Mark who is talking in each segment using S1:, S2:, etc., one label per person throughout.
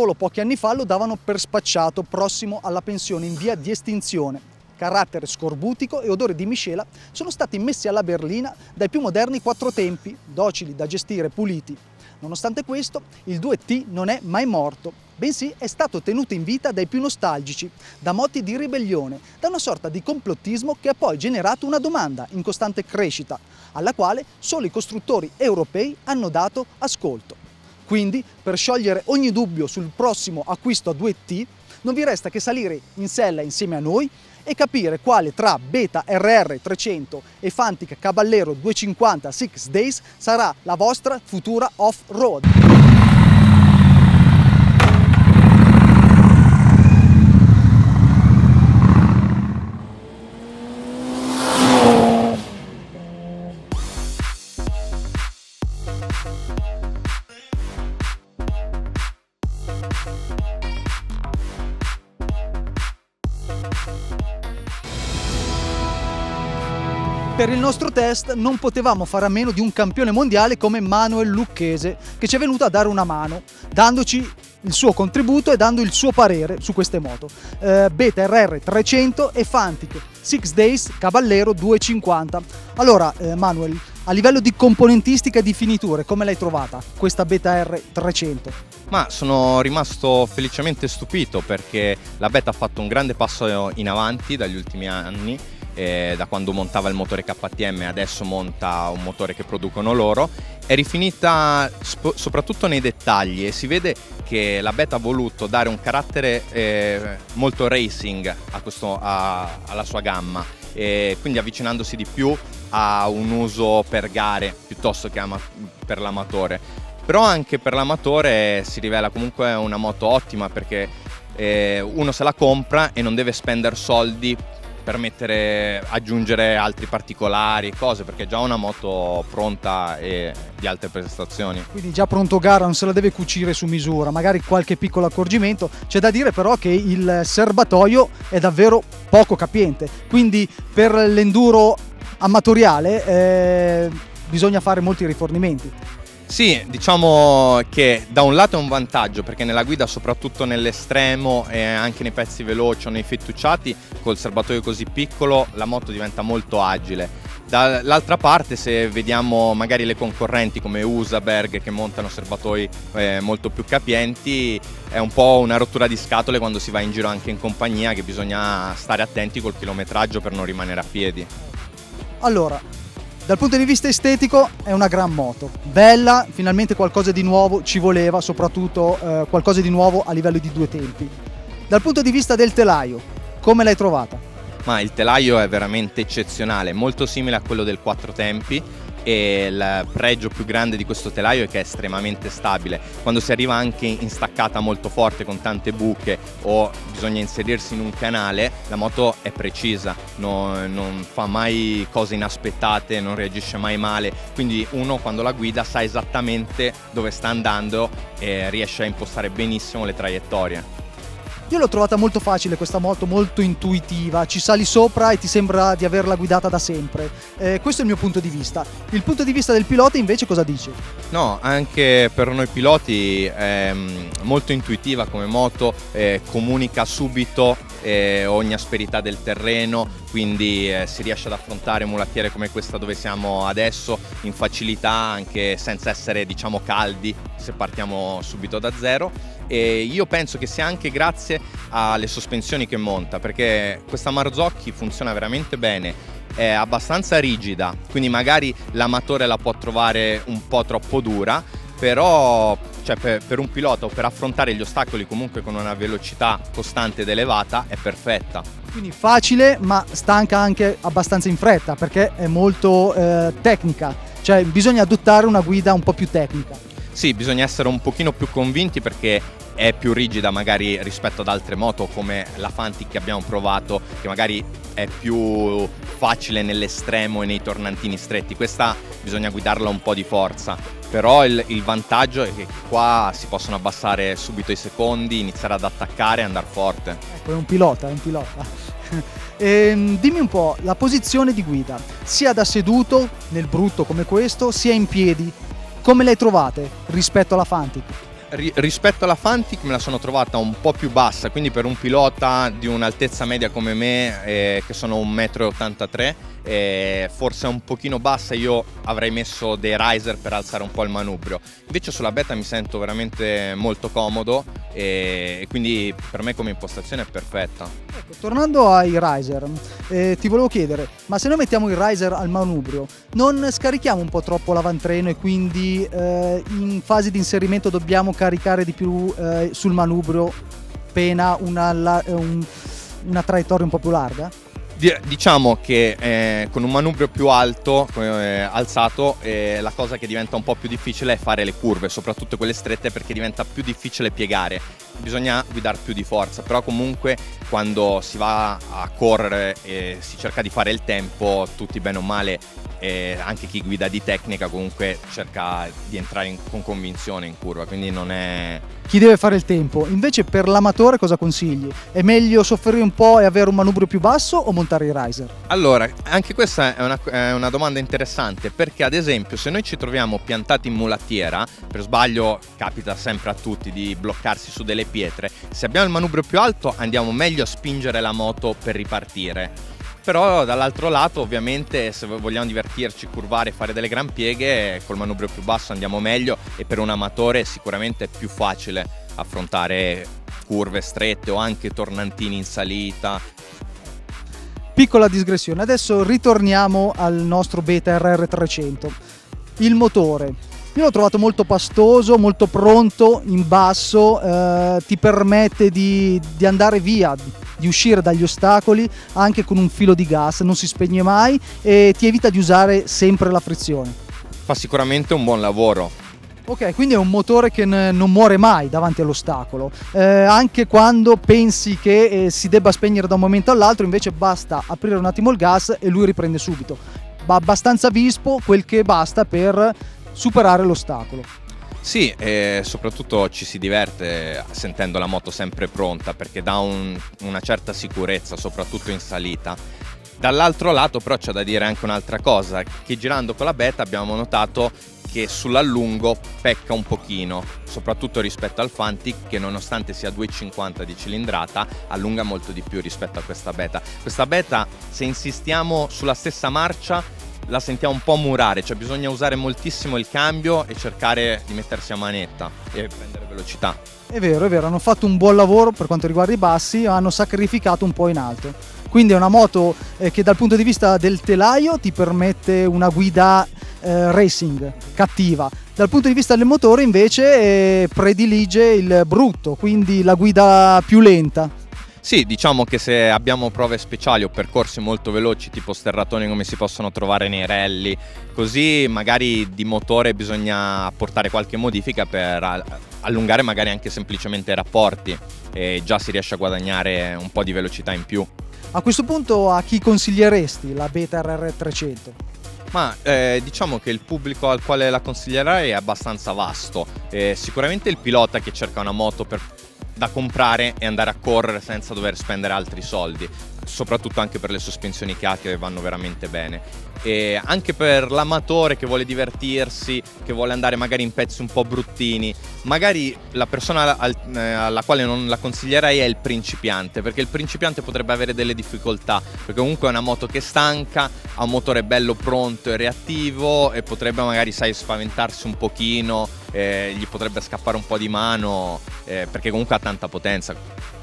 S1: solo pochi anni fa lo davano per spacciato, prossimo alla pensione, in via di estinzione. Carattere scorbutico e odore di miscela sono stati messi alla berlina dai più moderni quattrotempi, docili da gestire, puliti. Nonostante questo, il 2T non è mai morto, bensì è stato tenuto in vita dai più nostalgici, da moti di ribellione, da una sorta di complottismo che ha poi generato una domanda in costante crescita, alla quale solo i costruttori europei hanno dato ascolto. Quindi, per sciogliere ogni dubbio sul prossimo acquisto a 2T, non vi resta che salire in sella insieme a noi e capire quale tra Beta RR 300 e Fantic Caballero 250 6 Days sarà la vostra futura off-road. Per il nostro test non potevamo fare a meno di un campione mondiale come Manuel Lucchese, che ci è venuto a dare una mano, dandoci il suo contributo e dando il suo parere su queste moto. Beta RR 300 e Fantic 6 Days Caballero 250. Allora Manuel, a livello di componentistica e di finiture, come l'hai trovata questa Beta R 300?
S2: Ma sono rimasto felicemente stupito perché la Beta ha fatto un grande passo in avanti dagli ultimi anni. Da quando montava il motore KTM adesso monta un motore che producono loro, è rifinita soprattutto nei dettagli e si vede che la Beta ha voluto dare un carattere molto racing alla sua gamma, e quindi avvicinandosi di più a un uso per gare piuttosto che per l'amatore. Però anche per l'amatore si rivela comunque una moto ottima, perché uno se la compra e non deve spendere soldi per aggiungere altri particolari, cose, perché è già una moto pronta e di alte prestazioni.
S1: Quindi già pronto gara, non se la deve cucire su misura, magari qualche piccolo accorgimento. C'è da dire però che il serbatoio è davvero poco capiente, quindi per l'enduro amatoriale bisogna fare molti rifornimenti.
S2: Sì, diciamo che da un lato è un vantaggio, perché nella guida, soprattutto nell'estremo e anche nei pezzi veloci o nei fettucciati, col serbatoio così piccolo la moto diventa molto agile. Dall'altra parte, se vediamo magari le concorrenti come Usaberg che montano serbatoi molto più capienti, è un po' una rottura di scatole quando si va in giro anche in compagnia, che bisogna stare attenti col chilometraggio per non rimanere a piedi.
S1: Allora, dal punto di vista estetico è una gran moto, bella, finalmente qualcosa di nuovo ci voleva, soprattutto qualcosa di nuovo a livello di due tempi. Dal punto di vista del telaio, come l'hai trovata?
S2: Ma il telaio è veramente eccezionale, molto simile a quello del quattro tempi, e il pregio più grande di questo telaio è che è estremamente stabile. Quando si arriva anche in staccata molto forte con tante buche o bisogna inserirsi in un canale, la moto è precisa, non fa mai cose inaspettate, non reagisce mai male, quindi uno quando la guida sa esattamente dove sta andando e riesce a impostare benissimo le traiettorie.
S1: Io l'ho trovata molto facile questa moto, molto intuitiva, ci sali sopra e ti sembra di averla guidata da sempre. Questo è il mio punto di vista. Il punto di vista del pilota invece cosa dice?
S2: No, anche per noi piloti è molto intuitiva come moto, comunica subito ogni asperità del terreno, quindi si riesce ad affrontare mulattiere come questa dove siamo adesso in facilità, anche senza essere, diciamo, caldi se partiamo subito da zero. E io penso che sia anche grazie alle sospensioni che monta, perché questa Marzocchi funziona veramente bene, è abbastanza rigida, quindi magari l'amatore la può trovare un po' troppo dura, però per un pilota o per affrontare gli ostacoli comunque con una velocità costante ed elevata è perfetta.
S1: Quindi facile, ma stanca anche abbastanza in fretta, perché è molto tecnica, cioè bisogna adottare una guida un po' più tecnica.
S2: Sì, bisogna essere un pochino più convinti, perché è più rigida magari rispetto ad altre moto come la Fantic che abbiamo provato, che magari è più facile nell'estremo e nei tornantini stretti. Questa bisogna guidarla un po' di forza, però il vantaggio è che qua si possono abbassare subito i secondi, iniziare ad attaccare e andare forte.
S1: Ecco, è un pilota, è un pilota. Dimmi un po' la posizione di guida, sia da seduto nel brutto come questo, sia in piedi. Come le trovate rispetto alla Fantic?
S2: Rispetto alla Fantic me la sono trovata un po' più bassa, quindi per un pilota di un'altezza media come me, che sono 1,83 m, forse un pochino bassa. Io avrei messo dei riser per alzare un po' il manubrio. Invece sulla beta mi sento veramente molto comodo e quindi per me come impostazione è perfetta.
S1: Ecco, tornando ai riser, ti volevo chiedere, ma se noi mettiamo il riser al manubrio, non scarichiamo un po' troppo l'avantreno e quindi in fase di inserimento dobbiamo caricare di più sul manubrio, pena una traiettoria un po' più larga?
S2: Diciamo che con un manubrio più alto, alzato, la cosa che diventa un po' più difficile è fare le curve, soprattutto quelle strette, perché diventa più difficile piegare. Bisogna guidare più di forza, però comunque quando si va a correre e si cerca di fare il tempo, tutti bene o male, anche chi guida di tecnica comunque cerca di entrare con convinzione in curva, quindi non è...
S1: Chi deve fare il tempo. Invece per l'amatore cosa consigli? È meglio soffrire un po' e avere un manubrio più basso o montare i riser?
S2: Allora, anche questa è una domanda interessante, perché ad esempio se noi ci troviamo piantati in mulattiera, per sbaglio capita sempre a tutti di bloccarsi su delle pietre, se abbiamo il manubrio più alto andiamo meglio a spingere la moto per ripartire. Però dall'altro lato ovviamente se vogliamo divertirci, curvare, fare delle gran pieghe, col manubrio più basso andiamo meglio e per un amatore sicuramente è più facile affrontare curve strette o anche tornantini in salita.
S1: Piccola digressione, adesso ritorniamo al nostro Beta RR300. Il motore, io l'ho trovato molto pastoso, molto pronto, in basso, ti permette di andare via, di uscire dagli ostacoli anche con un filo di gas, non si spegne mai e ti evita di usare sempre la frizione.
S2: Fa sicuramente un buon lavoro.
S1: Ok, quindi è un motore che non muore mai davanti all'ostacolo, anche quando pensi che si debba spegnere da un momento all'altro, invece basta aprire un attimo il gas e lui riprende subito. Va abbastanza vispo, quel che basta per superare l'ostacolo.
S2: Sì, e soprattutto ci si diverte sentendo la moto sempre pronta, perché dà una certa sicurezza, soprattutto in salita. Dall'altro lato però c'è da dire anche un'altra cosa, che girando con la Beta abbiamo notato che sull'allungo pecca un pochino, soprattutto rispetto al Fantic, che nonostante sia 2,50 di cilindrata allunga molto di più rispetto a questa Beta. Questa Beta, se insistiamo sulla stessa marcia, la sentiamo un po' murare, cioè bisogna usare moltissimo il cambio e cercare di mettersi a manetta e prendere velocità.
S1: È vero, hanno fatto un buon lavoro per quanto riguarda i bassi, hanno sacrificato un po' in alto. Quindi è una moto che dal punto di vista del telaio ti permette una guida racing, cattiva. Dal punto di vista del motore invece predilige il brutto, quindi la guida più lenta.
S2: Sì, diciamo che se abbiamo prove speciali o percorsi molto veloci tipo sterratoni come si possono trovare nei rally, così magari di motore bisogna apportare qualche modifica per allungare magari anche semplicemente i rapporti e già si riesce a guadagnare un po' di velocità in più.
S1: A questo punto a chi consiglieresti la Beta RR300?
S2: Ma diciamo che il pubblico al quale la consiglierei è abbastanza vasto. Sicuramente il pilota che cerca una moto da comprare e andare a correre senza dover spendere altri soldi, soprattutto anche per le sospensioni che ha, che vanno veramente bene. E anche per l'amatore che vuole divertirsi, che vuole andare magari in pezzi un po' bruttini, magari la persona alla quale non la consiglierei è il principiante, perché il principiante potrebbe avere delle difficoltà, perché comunque è una moto che stanca, ha un motore bello pronto e reattivo e potrebbe magari, sai, spaventarsi un pochino, gli potrebbe scappare un po' di mano, perché comunque ha tanta potenza.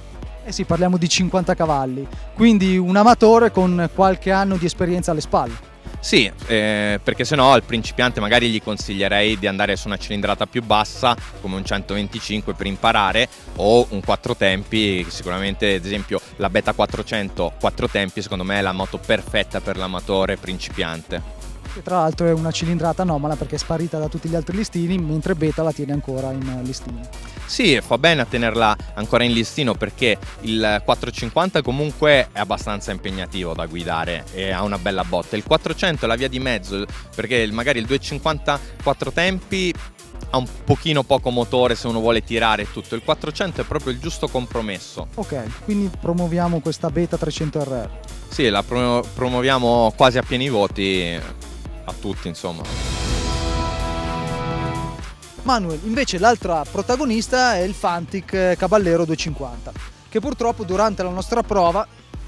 S1: Eh sì, parliamo di 50 cavalli, quindi un amatore con qualche anno di esperienza alle spalle.
S2: Sì, perché sennò al principiante magari gli consiglierei di andare su una cilindrata più bassa come un 125 per imparare, o un 4 tempi. Sicuramente ad esempio la Beta 400 4 tempi secondo me è la moto perfetta per l'amatore principiante.
S1: Che tra l'altro è una cilindrata anomala perché è sparita da tutti gli altri listini, mentre Beta la tiene ancora in listino.
S2: Sì, fa bene a tenerla ancora in listino perché il 450 comunque è abbastanza impegnativo da guidare e ha una bella botta. Il 400 è la via di mezzo, perché magari il 250 4 tempi ha un pochino poco motore se uno vuole tirare e tutto. Il 400 è proprio il giusto compromesso.
S1: Ok, quindi promuoviamo questa Beta 300RR.
S2: Sì, la promuoviamo quasi a pieni voti a tutti, insomma.
S1: Manuel, invece l'altra protagonista è il Fantic Caballero 250, che purtroppo durante la nostra prova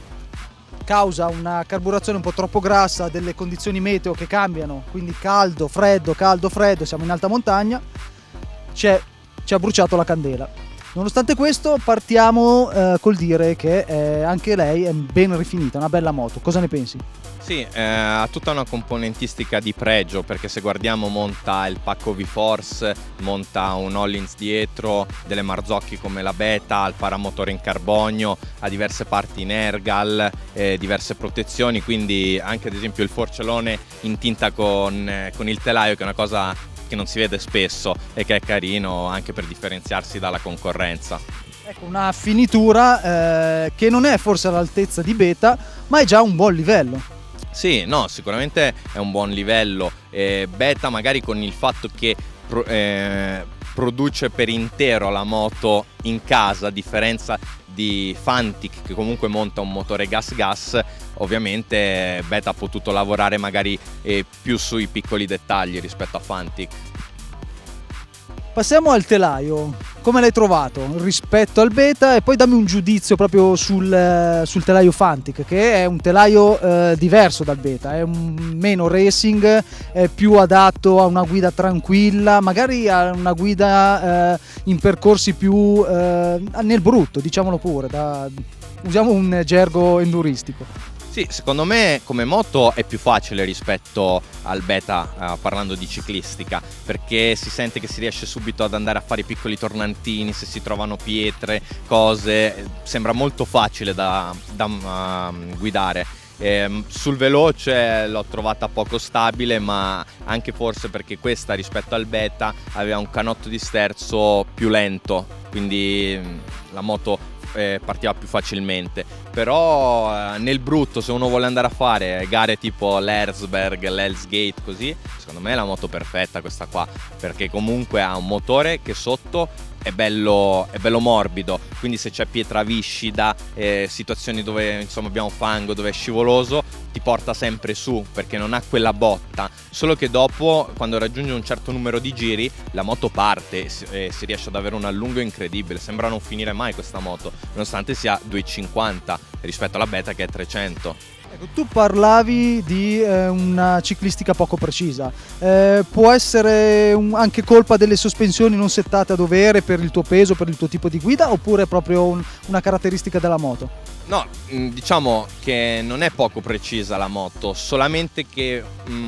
S1: causa una carburazione un po' troppo grassa, delle condizioni meteo che cambiano, quindi caldo, freddo, siamo in alta montagna, ci ha bruciato la candela. Nonostante questo partiamo col dire che anche lei è ben rifinita, una bella moto. Cosa ne pensi?
S2: Sì, ha tutta una componentistica di pregio, perché se guardiamo monta il pacco V-Force, monta un Hollins dietro, delle Marzocchi come la Beta, il paramotore in carbonio, ha diverse parti in Ergal, diverse protezioni, quindi anche ad esempio il forcellone in tinta con il telaio, che è una cosa che non si vede spesso e che è carino anche per differenziarsi dalla concorrenza.
S1: Ecco, una finitura che non è forse all'altezza di Beta, ma è già un buon livello.
S2: Sì, no, sicuramente è un buon livello. Beta magari con il fatto che produce per intero la moto in casa, a differenza di Fantic che comunque monta un motore gas-gas, ovviamente Beta ha potuto lavorare magari più sui piccoli dettagli rispetto a Fantic.
S1: Passiamo al telaio, come l'hai trovato rispetto al Beta, e poi dammi un giudizio proprio sul telaio Fantic, che è un telaio diverso dal Beta, è meno racing, è più adatto a una guida tranquilla, magari a una guida in percorsi più nel brutto, diciamolo pure, usiamo un gergo enduristico.
S2: Sì, secondo me come moto è più facile rispetto al Beta, parlando di ciclistica, perché si sente che si riesce subito ad andare a fare i piccoli tornantini, se si trovano pietre, cose, sembra molto facile da guidare. Sul veloce l'ho trovata poco stabile, ma anche forse perché questa rispetto al Beta aveva un canotto di sterzo più lento, quindi la moto partiva più facilmente. Però nel brutto, se uno vuole andare a fare gare tipo l'Erzberg, l'Hells Gate, così, secondo me è la moto perfetta questa qua, perché comunque ha un motore che sotto è bello morbido, quindi se c'è pietra viscida, situazioni dove insomma abbiamo fango, dove è scivoloso, ti porta sempre su perché non ha quella botta, solo che dopo, quando raggiunge un certo numero di giri, la moto parte e si riesce ad avere un allungo incredibile, sembra non finire mai questa moto, nonostante sia 250 rispetto alla Beta che è 300.
S1: Ecco, tu parlavi di una ciclistica poco precisa, può essere anche colpa delle sospensioni non settate a dovere per il tuo peso, per il tuo tipo di guida, oppure è proprio una caratteristica della moto?
S2: No, diciamo che non è poco precisa la moto, solamente che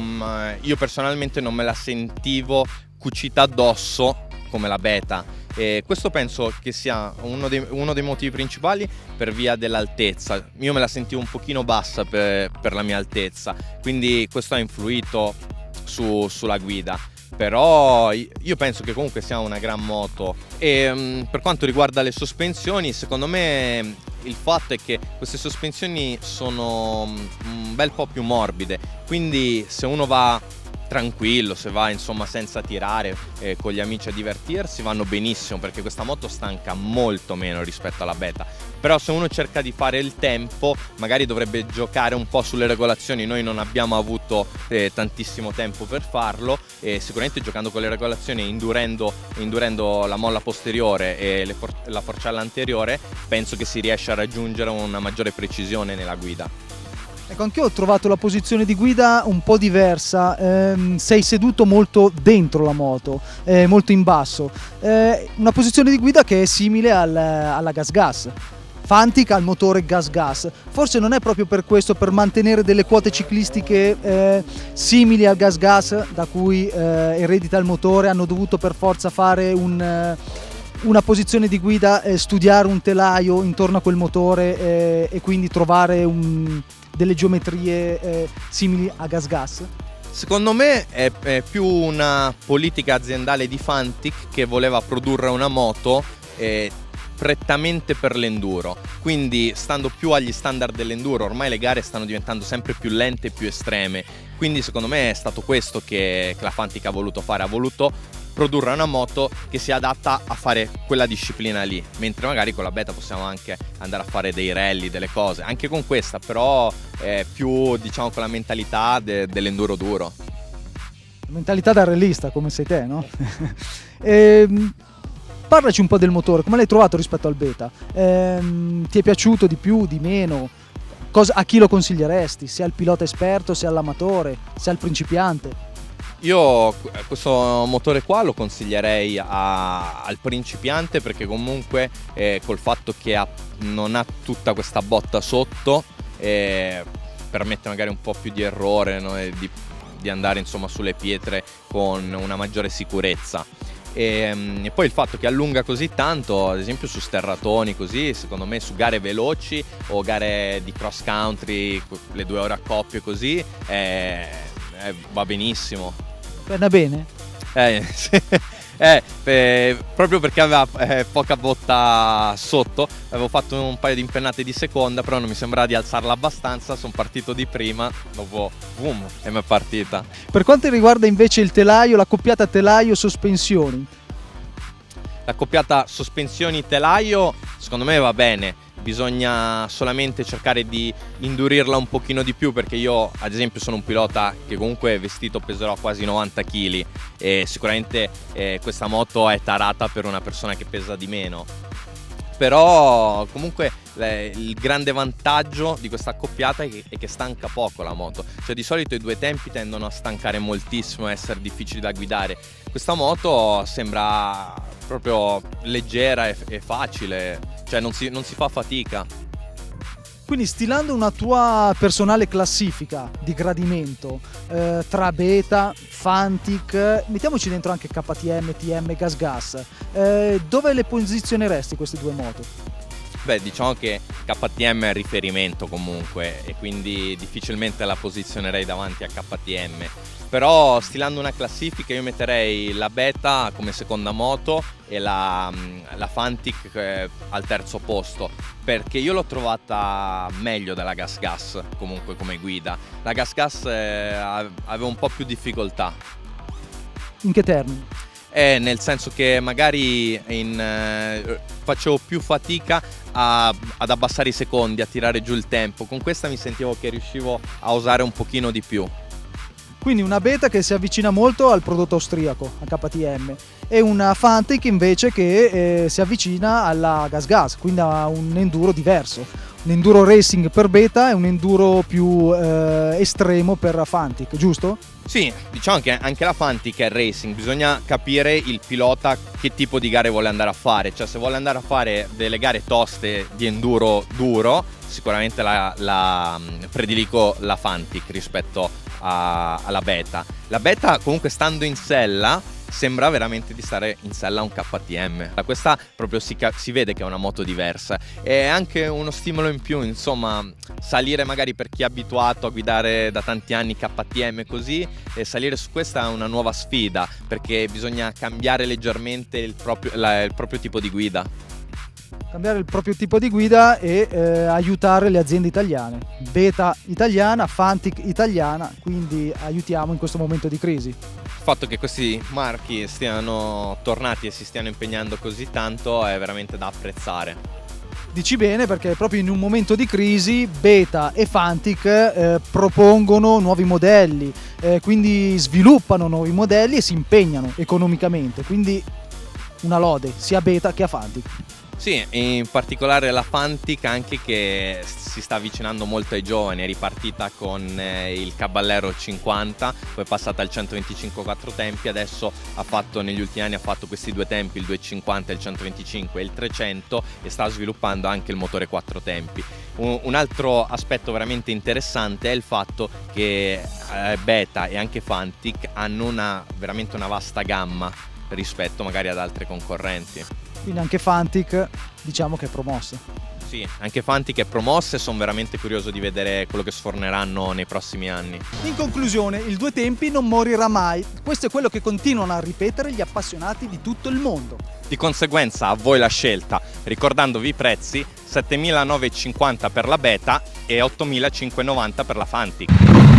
S2: io personalmente non me la sentivo cucita addosso come la Beta. E questo penso che sia uno dei motivi principali per via dell'altezza. Io me la sentivo un pochino bassa per la mia altezza, quindi questo ha influito sulla guida. Però io penso che comunque sia una gran moto. E per quanto riguarda le sospensioni, secondo me il fatto è che queste sospensioni sono un bel po' più morbide, quindi se uno va tranquillo, se va insomma senza tirare, con gli amici a divertirsi, vanno benissimo, perché questa moto stanca molto meno rispetto alla Beta. Però se uno cerca di fare il tempo, magari dovrebbe giocare un po' sulle regolazioni. Noi non abbiamo avuto tantissimo tempo per farlo, e sicuramente giocando con le regolazioni e indurendo la molla posteriore e la forcella anteriore, penso che si riesce a raggiungere una maggiore precisione nella guida.
S1: Ecco, anch'io ho trovato la posizione di guida un po' diversa, sei seduto molto dentro la moto, molto in basso, una posizione di guida che è simile alla gas-gas. Fantic ha il motore gas-gas, forse non è proprio per questo, per mantenere delle quote ciclistiche simili al gas-gas, da cui eredita il motore, hanno dovuto per forza fare una posizione di guida, studiare un telaio intorno a quel motore e quindi trovare delle geometrie simili a gas-gas?
S2: Secondo me è più una politica aziendale di Fantic che voleva produrre una moto prettamente per l'enduro, quindi stando più agli standard dell'enduro. Ormai le gare stanno diventando sempre più lente e più estreme, quindi secondo me è stato questo che la Fantic ha voluto fare, ha voluto produrre una moto che sia adatta a fare quella disciplina lì, mentre magari con la Beta possiamo anche andare a fare dei rally, delle cose, anche con questa, però è più, diciamo, con la mentalità dell'enduro duro.
S1: Mentalità da rallista, come sei te, no? Parlaci un po' del motore, come l'hai trovato rispetto al Beta? Ti è piaciuto di più, di meno? A chi lo consiglieresti? Se al pilota esperto, se all'amatore, se al principiante?
S2: Io questo motore qua lo consiglierei al principiante, perché comunque col fatto che non ha tutta questa botta sotto permette magari un po' più di errore, no? Di andare insomma sulle pietre con una maggiore sicurezza. E poi il fatto che allunga così tanto, ad esempio su sterratoni così, secondo me su gare veloci o gare di cross country, le 2 ore a coppie così, va benissimo.
S1: Va bene?
S2: Sì. Proprio perché aveva poca botta sotto, avevo fatto un paio di impennate di seconda, però non mi sembrava di alzarla abbastanza, sono partito di prima, dopo boom, e mi è partita.
S1: Per quanto riguarda invece il telaio, la coppiata telaio-sospensioni?
S2: La coppiata sospensioni-telaio secondo me va bene, bisogna solamente cercare di indurirla un pochino di più, perché io ad esempio sono un pilota che comunque vestito peserò quasi 90 kg e sicuramente questa moto è tarata per una persona che pesa di meno. Però comunque il grande vantaggio di questa accoppiata è che stanca poco la moto, cioè di solito i 2 tempi tendono a stancare moltissimo e essere difficili da guidare. Questa moto sembra proprio leggera e facile, cioè non si fa fatica.
S1: Quindi stilando una tua personale classifica di gradimento tra Beta, Fantic, mettiamoci dentro anche KTM, TM, GasGas, dove le posizioneresti queste 2 moto?
S2: Beh, diciamo che KTM è il riferimento comunque e quindi difficilmente la posizionerei davanti a KTM. Però stilando una classifica io metterei la Beta come seconda moto e la Fantic al terzo posto, perché io l'ho trovata meglio della GasGas comunque come guida. La GasGas aveva un po' più difficoltà.
S1: In che termini?
S2: Nel senso che magari facevo più fatica ad abbassare i secondi, a tirare giù il tempo. Con questa mi sentivo che riuscivo a usare un pochino di più.
S1: Quindi una Beta che si avvicina molto al prodotto austriaco, a KTM, e una Fantic invece che si avvicina alla GasGas, quindi a un enduro diverso. Un enduro racing per Beta e un enduro più estremo per Fantic, giusto?
S2: Sì, diciamo che anche la Fantic è racing, bisogna capire il pilota che tipo di gare vuole andare a fare, cioè se vuole andare a fare delle gare toste di enduro duro, sicuramente prediligo la Fantic rispetto alla Beta. La Beta comunque stando in sella sembra veramente di stare in sella a un KTM. Da questa proprio si vede che è una moto diversa, è anche uno stimolo in più, insomma, salire magari per chi è abituato a guidare da tanti anni KTM così, e salire su questa è una nuova sfida, perché bisogna cambiare leggermente il proprio tipo di guida.
S1: Cambiare il proprio tipo di guida e aiutare le aziende italiane. Beta italiana, Fantic italiana, quindi aiutiamo in questo momento di crisi.
S2: Il fatto che questi marchi stiano tornati e si stiano impegnando così tanto è veramente da apprezzare.
S1: Dici bene, perché proprio in un momento di crisi Beta e Fantic propongono nuovi modelli, quindi sviluppano nuovi modelli e si impegnano economicamente, quindi una lode sia a Beta che a Fantic.
S2: Sì, in particolare la Fantic anche che si sta avvicinando molto ai giovani, è ripartita con il Caballero 50, poi è passata al 125 4 tempi, adesso negli ultimi anni ha fatto questi 2 tempi, il 250, il 125 e il 300, e sta sviluppando anche il motore 4 tempi. Un altro aspetto veramente interessante è il fatto che Beta e anche Fantic hanno veramente una vasta gamma rispetto magari ad altre concorrenti.
S1: Quindi anche Fantic diciamo che è promossa.
S2: Sì, anche Fantic è promossa e sono veramente curioso di vedere quello che sforneranno nei prossimi anni.
S1: In conclusione, il 2 tempi non morirà mai. Questo è quello che continuano a ripetere gli appassionati di tutto il mondo.
S2: Di conseguenza a voi la scelta, ricordandovi i prezzi: 7.950 per la Beta e 8.590 per la Fantic.